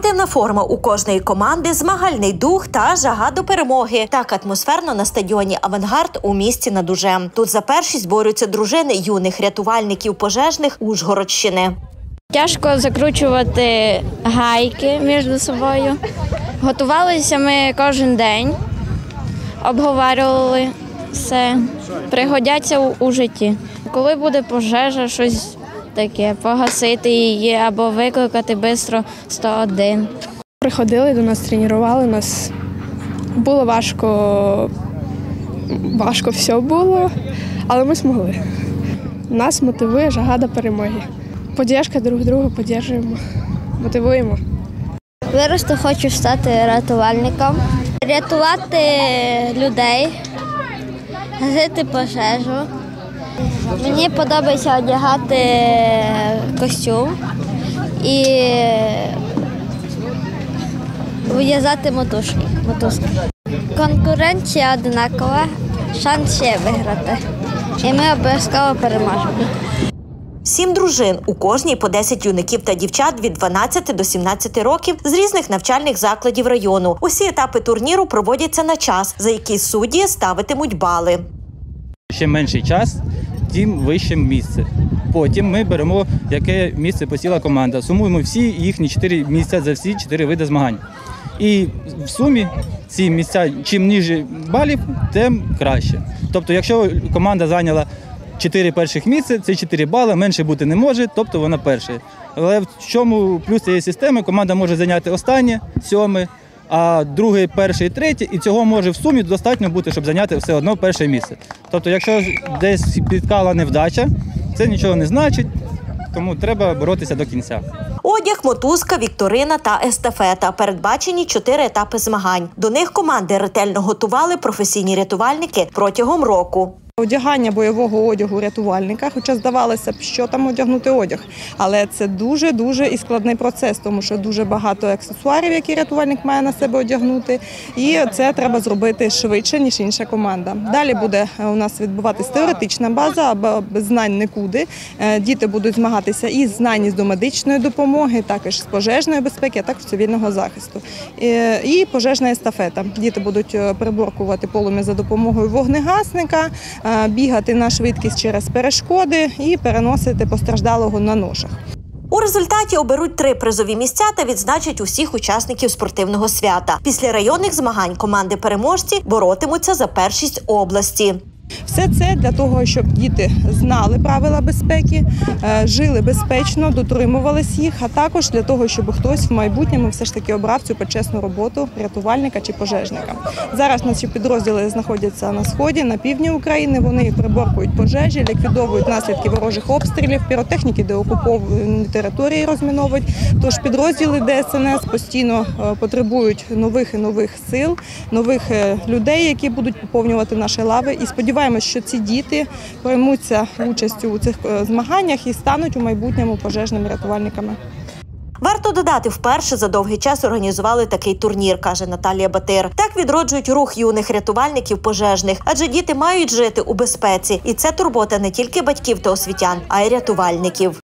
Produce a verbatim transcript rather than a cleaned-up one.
Спортивна форма у кожної команди, змагальний дух та жага до перемоги. Так атмосферно на стадіоні «Авангард» у місті над Ужем. Тут за першість борються дружини юних рятувальників пожежних Ужгородщини. Тяжко закручувати гайки між собою. Готувалися ми кожен день, обговорювали все, пригодяться у, у житті. Коли буде пожежа, щось таке, погасити її або викликати швидко сто один. Приходили до нас, тренували нас. Було важко, важко все було, але ми змогли. Нас мотивує жага до перемоги. Поддержка друг друга, підтримуємо, мотивуємо. Виросту хочу стати рятувальником, рятувати людей, гасити пожежу. Мені подобається одягати костюм і в'язати мотузки. Конкуренція однакова, шанс ще виграти. І ми обов'язково переможемо. Сім дружин, у кожній по десять юнаків та дівчат від дванадцяти до сімнадцяти років з різних навчальних закладів району. Усі етапи турніру проводяться на час, за який судді ставитимуть бали. Чим менший час, тим вище місце. Потім ми беремо, яке місце посіла команда. Сумуємо всі їхні чотири місця за всі чотири види змагань. І в сумі ці місця, чим ніже балів, тим краще. Тобто, якщо команда зайняла чотири перших місця, це чотири бали, менше бути не може, тобто вона перша. Але в чому плюс цієї системи? Команда може зайняти останнє, сьоме, а друге, перше і третє, і цього може в сумі достатньо бути, щоб зайняти все одно перше місце. Тобто, якщо десь спіткала невдача, це нічого не значить, тому треба боротися до кінця. Одяг, мотузка, вікторина та естафета. Передбачені чотири етапи змагань. До них команди ретельно готували професійні рятувальники протягом року. Одягання бойового одягу рятувальника, хоча здавалося б, що там одягнути одяг. Але це дуже-дуже і складний процес, тому що дуже багато аксесуарів, які рятувальник має на себе одягнути. І це треба зробити швидше, ніж інша команда. Далі буде у нас відбуватись теоретична база, або без знань нікуди. Діти будуть змагатися і з знань з домедичної допомоги, також з пожежної безпеки, а також цивільного захисту. І пожежна естафета. Діти будуть приборкувати полум'я за допомогою вогнегасника, бігати на швидкість через перешкоди і переносити постраждалого на ношах. У результаті оберуть три призові місця та відзначать усіх учасників спортивного свята. Після районних змагань команди-переможці боротимуться за першість області. Все це для того, щоб діти знали правила безпеки, жили безпечно, дотримувались їх, а також для того, щоб хтось в майбутньому все ж таки обрав цю почесну роботу рятувальника чи пожежника. Зараз наші підрозділи знаходяться на сході, на півдні України. Вони приборкують пожежі, ліквідовують наслідки ворожих обстрілів, піротехніки деокуповані території розміновують. Тож підрозділи Де Ес Ен Ес постійно потребують нових і нових сил, нових людей, які будуть поповнювати наші лави. І сподіваємося, Сподіваємось, що ці діти приймуться участю у цих змаганнях і стануть у майбутньому пожежними рятувальниками. Варто додати, вперше за довгий час організували такий турнір, каже Наталія Батир. Так відроджують рух юних рятувальників пожежних, адже діти мають жити у безпеці. І це турбота не тільки батьків та освітян, а й рятувальників.